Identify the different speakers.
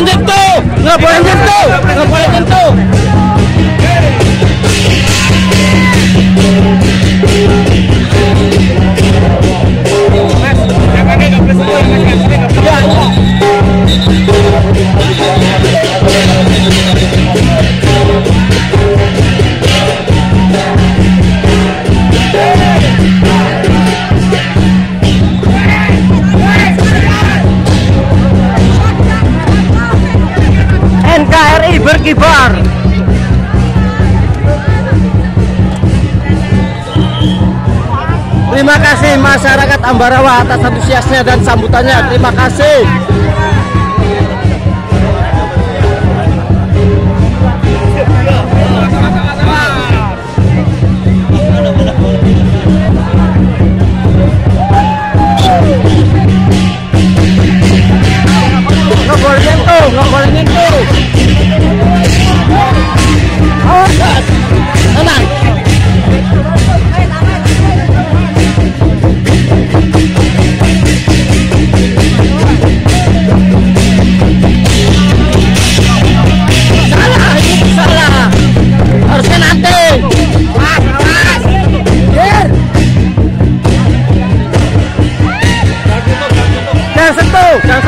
Speaker 1: nyentuh, nggak boleh nyentuh, nggak boleh nyentuh. NKRI berkibar. Terima kasih masyarakat Ambarawa atas antusiasnya dan sambutannya. Terima kasih. Nggak boleh nyentuh, nggak boleh nyentuh. Awas, tenang. Salah, itu salah. Harusnya nanti. Awas. Jangan sentuh, jangan